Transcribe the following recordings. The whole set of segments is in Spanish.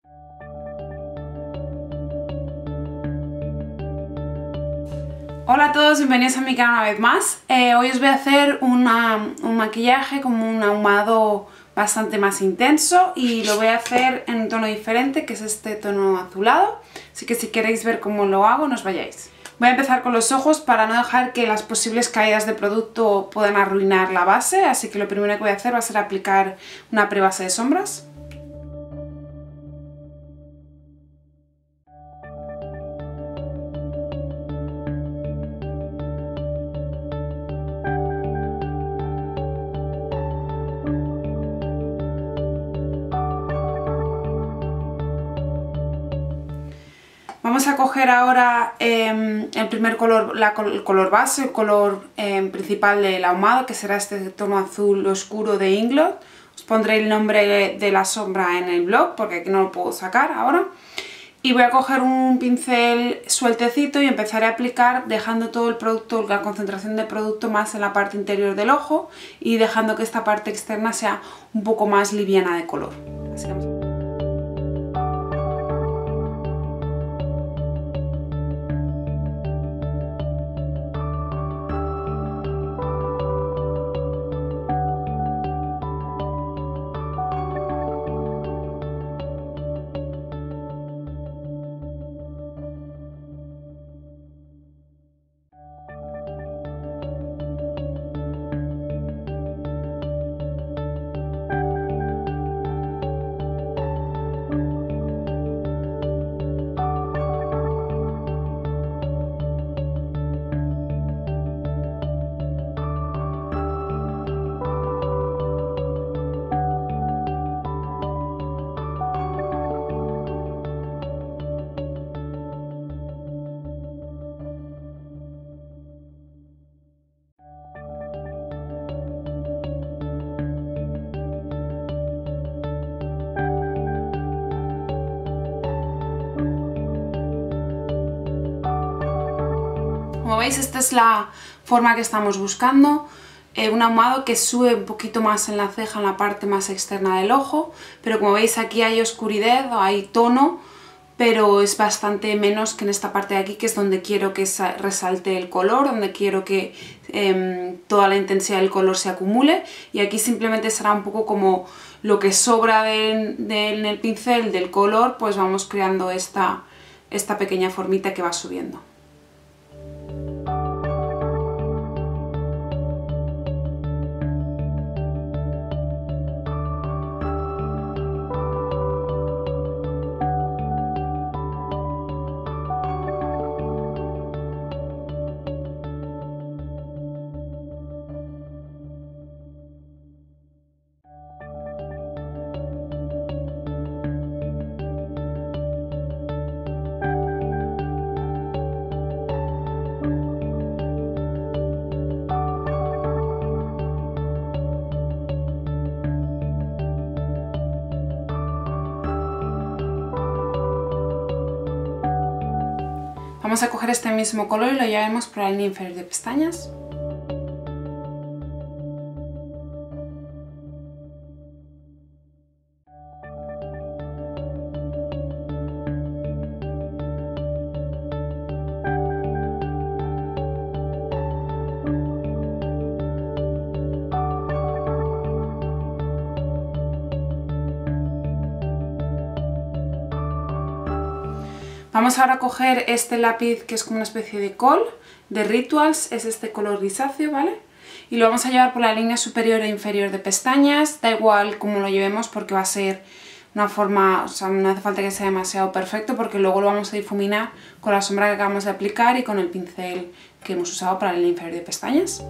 Hola a todos, bienvenidos a mi canal una vez más. Hoy os voy a hacer un maquillaje como un ahumado bastante más intenso y lo voy a hacer en un tono diferente, que es este tono azulado. Así que si queréis ver cómo lo hago, no os vayáis. Voy a empezar con los ojos para no dejar que las posibles caídas de producto puedan arruinar la base, así que lo primero que voy a hacer va a ser aplicar una prebase de sombras. Vamos a coger ahora el primer color, el color base, el color principal del ahumado, que será este tono azul oscuro de Inglot. Os pondré el nombre de la sombra en el blog porque aquí no lo puedo sacar ahora. Y voy a coger un pincel sueltecito y empezaré a aplicar dejando todo el producto, la concentración de producto más en la parte interior del ojo y dejando que esta parte externa sea un poco más liviana de color. Así que vamos a... Como veis, esta es la forma que estamos buscando, un ahumado que sube un poquito más en la ceja, en la parte más externa del ojo, pero como veis aquí hay oscuridad, hay tono, pero es bastante menos que en esta parte de aquí, que es donde quiero que resalte el color, donde quiero que toda la intensidad del color se acumule, y aquí simplemente será un poco como lo que sobra en el pincel del color, pues vamos creando esta pequeña formita que va subiendo. Vamos a coger este mismo color y lo llevaremos por la línea inferior de pestañas. Vamos ahora a coger este lápiz que es como una especie de col de Rituals, es este color grisáceo, ¿vale? Y lo vamos a llevar por la línea superior e inferior de pestañas, da igual cómo lo llevemos porque va a ser una forma, o sea, no hace falta que sea demasiado perfecto porque luego lo vamos a difuminar con la sombra que acabamos de aplicar y con el pincel que hemos usado para la línea inferior de pestañas.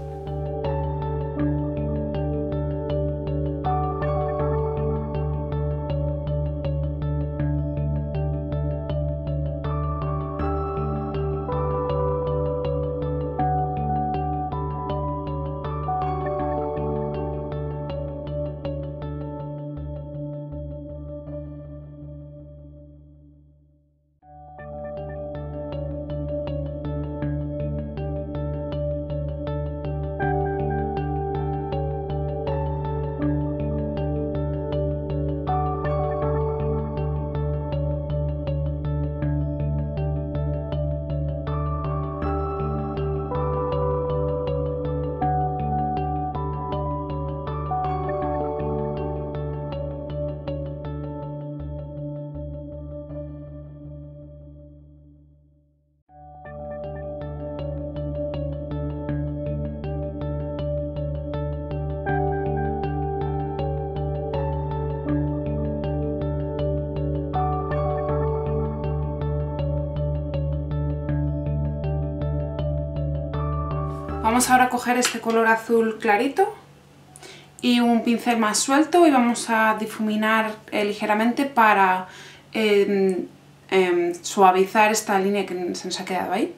Vamos ahora a coger este color azul clarito y un pincel más suelto y vamos a difuminar ligeramente para suavizar esta línea que se nos ha quedado ahí.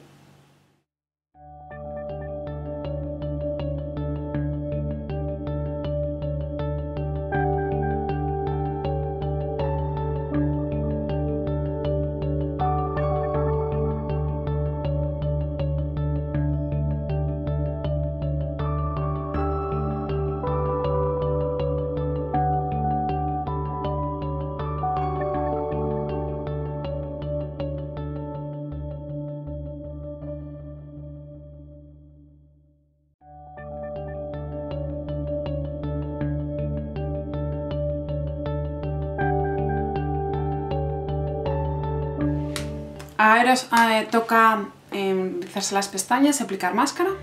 Ahora toca rizarse las pestañas y aplicar máscara.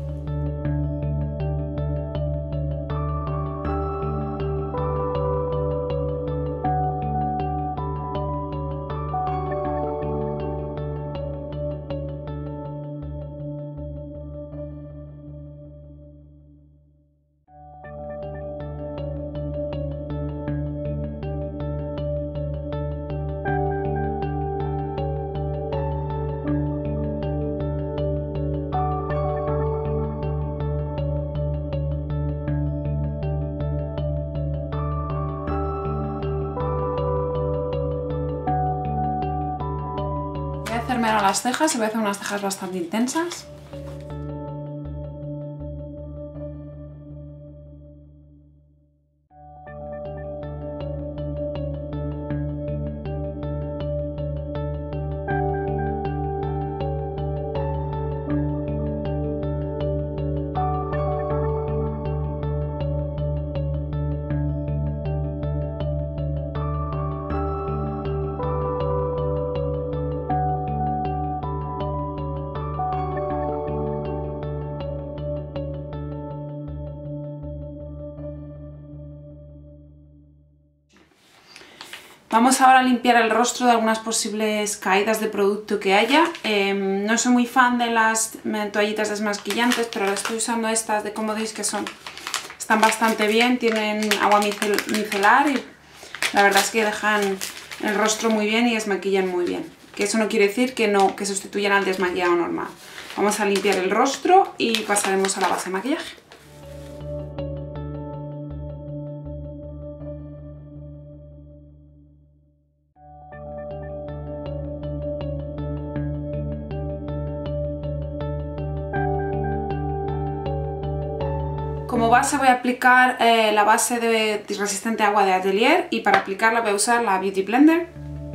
Voy a hacerme ahora las cejas y voy a hacer unas cejas bastante intensas. Vamos ahora a limpiar el rostro de algunas posibles caídas de producto que haya. No soy muy fan de las toallitas desmasquillantes, pero ahora estoy usando estas de Comodis que están bastante bien, tienen agua micelar y la verdad es que dejan el rostro muy bien y desmaquillan muy bien. Que eso no quiere decir que sustituyan al desmaquillado normal. Vamos a limpiar el rostro y pasaremos a la base de maquillaje. Como base voy a aplicar la base de resistente a agua de Atelier y para aplicarla voy a usar la Beauty Blender.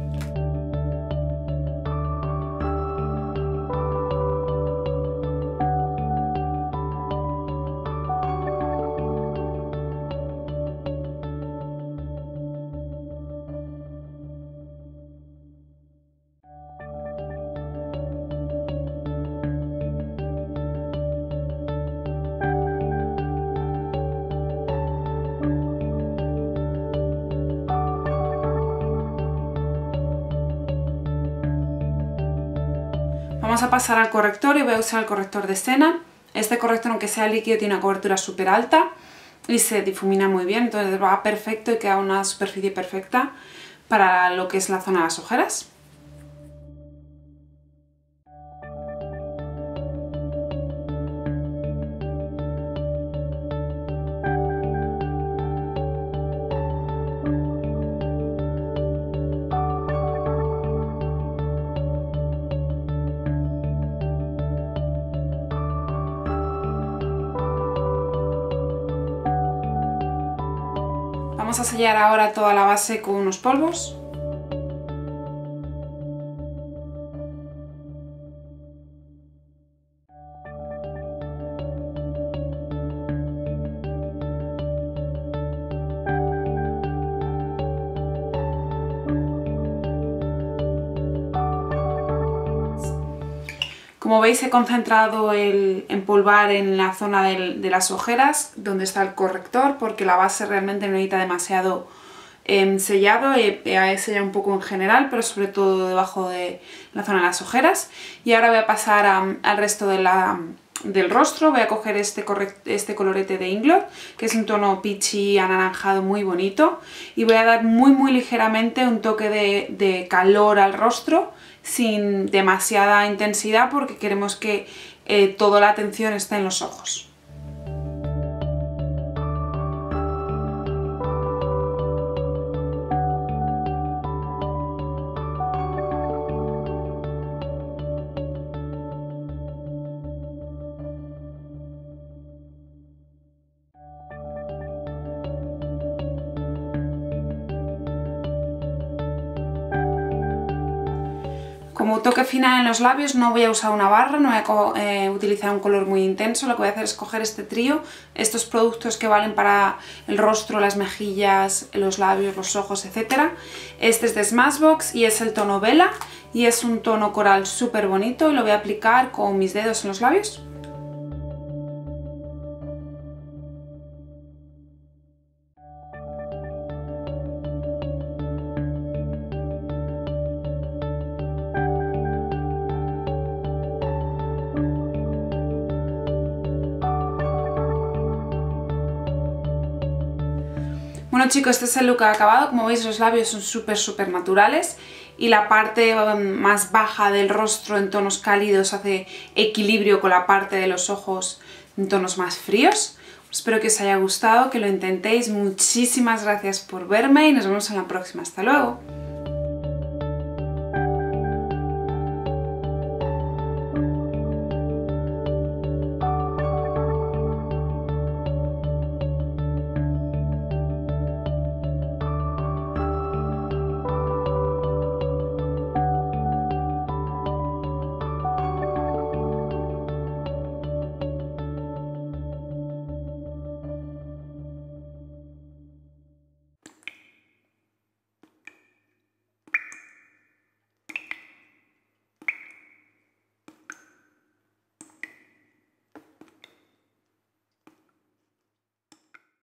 Vamos a pasar al corrector y voy a usar el corrector de escena. Este corrector, aunque sea líquido, tiene una cobertura súper alta y se difumina muy bien, entonces va perfecto y queda una superficie perfecta para lo que es la zona de las ojeras. Vamos a sellar ahora toda la base con unos polvos. Como veis, he concentrado el empolvar en la zona de las ojeras, donde está el corrector, porque la base realmente no necesita demasiado sellado. He sellado un poco en general, pero sobre todo debajo de la zona de las ojeras. Y ahora voy a pasar al resto de la del rostro voy a coger este colorete de Inglot, que es un tono peachy anaranjado muy bonito, y voy a dar muy ligeramente un toque de calor al rostro sin demasiada intensidad porque queremos que toda la atención esté en los ojos. Como toque final en los labios no voy a usar una barra, no voy a utilizar un color muy intenso, lo que voy a hacer es coger este trío, estos productos que valen para el rostro, las mejillas, los labios, los ojos, etc. Este es de Smashbox y es el tono Vela y es un tono coral súper bonito y lo voy a aplicar con mis dedos en los labios. Bueno chicos, este es el look acabado. Como veis los labios son súper naturales y la parte más baja del rostro en tonos cálidos hace equilibrio con la parte de los ojos en tonos más fríos. Espero que os haya gustado, que lo intentéis. Muchísimas gracias por verme y nos vemos en la próxima. Hasta luego.